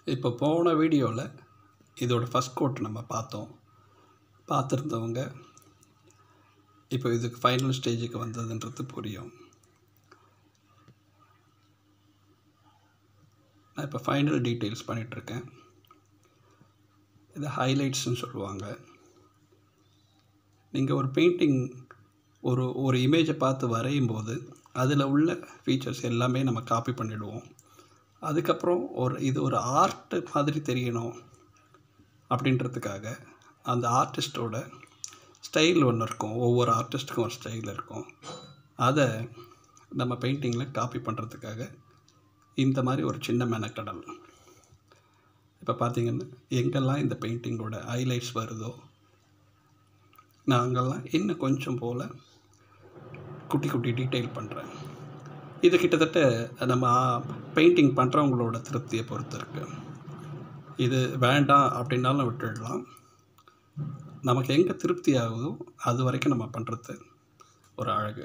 இப்போ போன வீடியோவில் இதோட ஃபஸ்ட் கோட் நம்ம பார்த்துருந்தவங்க இப்போ இதுக்கு ஃபைனல் ஸ்டேஜுக்கு வந்ததுன்றது புரியும். நான் இப்போ ஃபைனல் டீட்டெயில்ஸ் பண்ணிகிட்ருக்கேன். இதை ஹைலைட்ஸ்ன்னு சொல்லுவாங்க. நீங்கள் ஒரு பெயிண்டிங் ஒரு இமேஜை பார்த்து வரையும் போது அதில் உள்ள ஃபீச்சர்ஸ் எல்லாமே நம்ம காப்பி பண்ணிவிடுவோம். அதுக்கப்புறம் இது ஒரு ஆர்ட்டு மாதிரி தெரியணும் அப்படின்றதுக்காக அந்த ஆர்டிஸ்ட்டோட ஸ்டைல் ஒன்று இருக்கும். ஒவ்வொரு ஆர்டிஸ்ட்டுக்கும் ஒரு ஸ்டைல் இருக்கும். அதை நம்ம பெயிண்டிங்கில் காப்பி பண்ணுறதுக்காக இந்த மாதிரி ஒரு சின்ன மெனக்கடல். இப்போ பார்த்திங்கன்னா எங்கெல்லாம் இந்த பெயிண்டிங்கோட ஹைலைட்ஸ் வருதோ நான் அங்கெல்லாம் இன்னும் கொஞ்சம் போல் குட்டி குட்டி டீட்டெயில் பண்ணுறேன். இது கிட்டத்தட்ட நம்ம பெயிண்டிங் பண்ணுறவங்களோட திருப்தியை பொறுத்து இருக்குது. இது வேண்டாம் அப்படின்னாலும் விட்டுடலாம். நமக்கு எங்கே திருப்தி ஆகுதோ அது வரைக்கும் நம்ம பண்ணுறது ஒரு அழகு.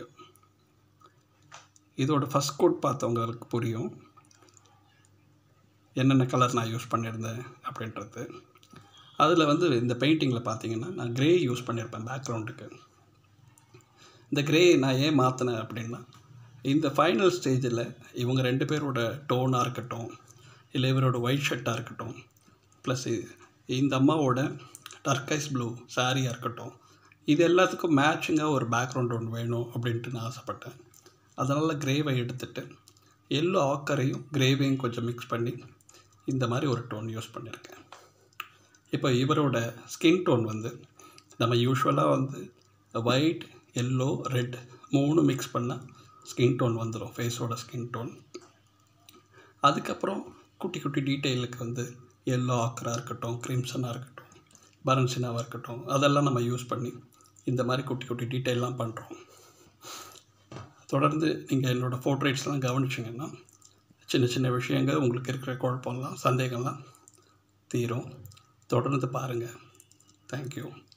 இதோட ஃபஸ்ட் கோட் பார்த்தவங்களுக்கு புரியும் என்னென்ன கலர் நான் யூஸ் பண்ணியிருந்தேன் அப்படின்றது. அதில் இந்த பெயிண்டிங்கில் பார்த்திங்கன்னா நான் க்ரே யூஸ் பண்ணியிருப்பேன் பேக்ரவுண்டுக்கு. இந்த க்ரே நான் ஏன் மாற்றினேன் அப்படின்னா, இந்த ஃபைனல் ஸ்டேஜில் இவங்க 2 பேரோட டோனாக இருக்கட்டும், இல்லை இவரோட ஒயிட் ஷர்ட்டாக இருக்கட்டும், ப்ளஸ் இந்த அம்மாவோட டர்க்கைஸ் ப்ளூ சாரியாக இருக்கட்டும், இது எல்லாத்துக்கும் மேட்சிங்காக ஒரு பேக்ரவுண்ட் ஒன்று வேணும் அப்படின்ட்டு நான் ஆசைப்பட்டேன். அதனால் க்ரேவை எடுத்துகிட்டு எல்லோ ஆக்கரையும் க்ரேவையும் கொஞ்சம் மிக்ஸ் பண்ணி இந்த மாதிரி ஒரு டோன் யூஸ் பண்ணியிருக்கேன். இப்போ இவரோட ஸ்கின் டோன் நம்ம யூஸ்வலாக ஒயிட், எல்லோ, ரெட் 3 மிக்ஸ் பண்ணால் ஸ்கின் டோன் வந்துடும், ஃபேஸோட ஸ்கின் டோன். அதுக்கப்புறம் குட்டி குட்டி டீட்டெயிலுக்கு எல்லோ ஆக்கராக இருக்கட்டும், கிரிம்சனாக இருக்கட்டும், பரன்சினாவாக இருக்கட்டும், அதெல்லாம் நம்ம யூஸ் பண்ணி இந்த மாதிரி குட்டி குட்டி டீட்டெயிலெலாம் பண்ணுறோம். தொடர்ந்து நீங்கள் என்னோடய போர்ட்ரேட்ஸ்லாம் கவனிச்சிங்கன்னா சின்ன சின்ன விஷயங்கள் உங்களுக்கு இருக்கிற குழப்பம்லாம், சந்தேகம்லாம் தீரும். தொடர்ந்து பாருங்கள். தேங்க்யூ.